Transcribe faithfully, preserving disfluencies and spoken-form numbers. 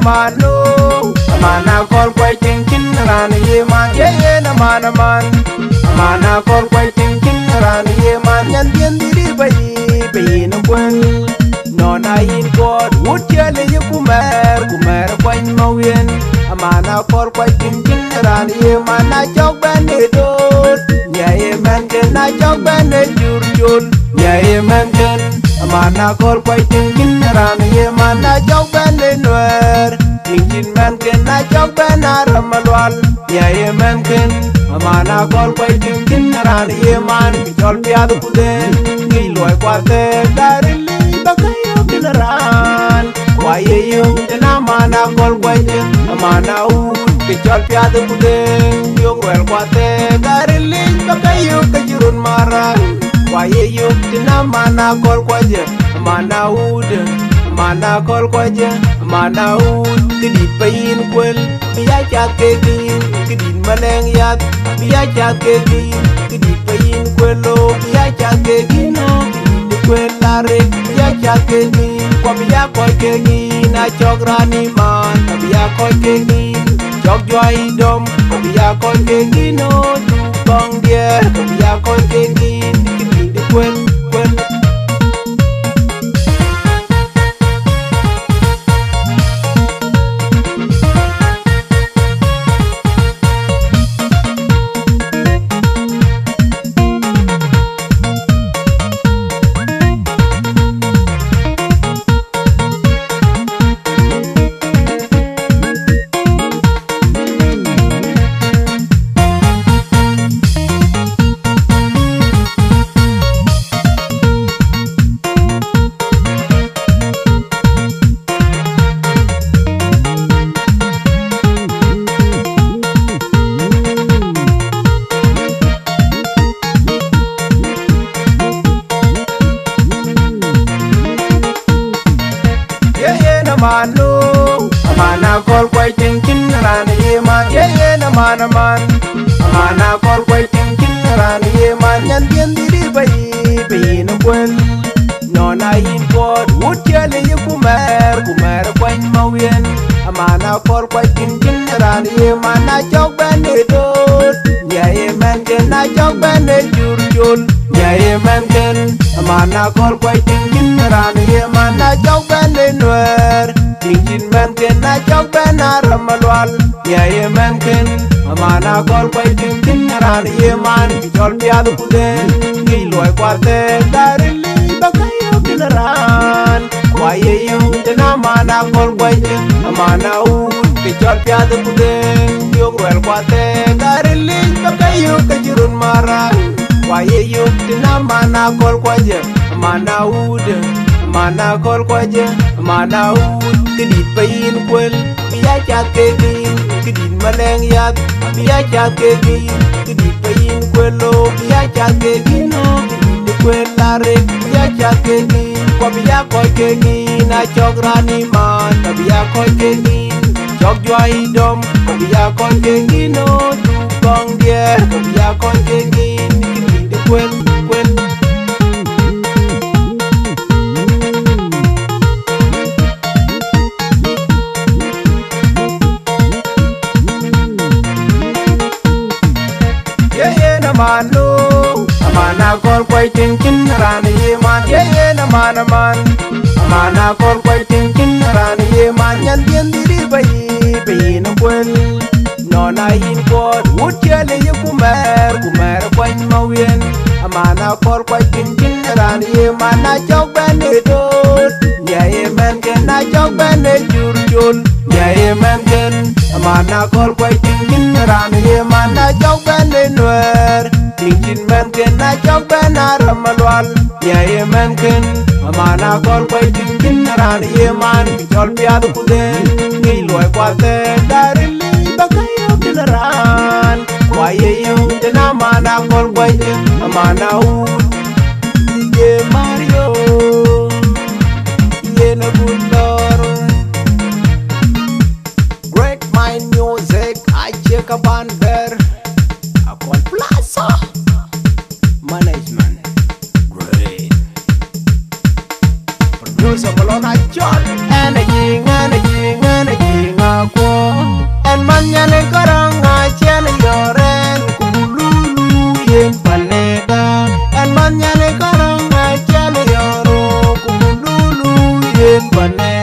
mano mana kol kwai ting chin ran ye man ye ye na mana man mana kol kwai ting chin ran ye man nyan dien di di bai bai na kwen no na in god would chele ye kumer kumer kwai ma wien mana kol kwai ting chin ran ye man na chok ban de dot nya ye man ken na chok ban de jur jul nya ye man ken mana kol kwai ting chin ran ye man na chok ban de nwer ting chin man ken na chok ban aramalwal nya ye man ken mana kol kwai ting chin ran ye man chol piad kude ngi loy kwate darili bakayo kinaran why you na mana kol kwai ting mana u chol piad kude yung wel kwate darili bakayo kajurun maran why you na mana kol kwai mana ud mana kol kwai mana ud kidit pain kwel biya chat ke din kidit maleng yat biya chat ke din kidit pain kwelo biya chat ke gino kidit kwel lare biya chat ke din kwa biya koy ke din na chograni man biya koy ke din chok joy dom biya koy ke gino tu bang dia biya koy ke din kidit kwel kwel mano mana kol kwai ting chin ran ye man ye ye na mana man mana kol kwai ting chin ran ye man nyan dien di di bai bai na kwen no na in god would chele ye kumer kumer kwen ma wien mana kol kwai ting chin ran ye man na chok ban de dot nya ye man ken na chok ban de jur jul nya ye man ken mana kol kwai ting chin ran ye man na chok ban de nwer ting chin man ken na chok ban aramalwal nya ye man ken mana kol kwai ting chin ran ye man chol piad kude ngi loy kwate darili bakayo kinaran why you na mana kol kwai ting mana u ke chol piad kude yo wel kwate darili bakayo kajurun maran why you na mana kol kwai mana ud mana kol kwai mana ud kidit pain kwel biya chat ke din kidit maleng yat biya chat ke din kidit pain kwelo biya chat ke gino kidit kwel lare biya chat ke din kwa biya koy ke din na chograni man biya koy ke din chok joy dom biya koy ke gino tu bang dia biya koy ke din kidit kwel kwel mano mana kol kwai ting chin ran ye man ye ye na mana man mana kol kwai ting chin ran ye man nyan dien di di bai bai na kwen no na in god would chele ye kumer kumer kwen ma wien mana kol kwai ting chin ran ye man na chok ban de dot nya ye man ken na chok ban de jur jul nya ye man ken mana kol kwai ting chin ran ye man na chok ban de nwer ting chin man ken na chok ban aramalwal nya ye man ken mana kol kwai ting chin ran ye man chol piad kude ngi loy kwate darili bakayo kinaran why you na mana kol kwai mana u ye Mario ye na bulor break my music I check a bander I call Plaza management great producer Malona John and a ying and a ying and a ying nyane karanga chene yoren kululu yen paneda en man nyane karanga chene yoro kululu yen paneda